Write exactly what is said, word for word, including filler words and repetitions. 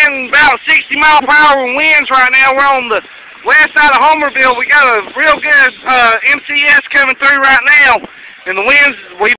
man, about sixty mile per hour winds right now. We're on the west side of Homerville. We got a real good uh, M C S coming through right now, and the winds, we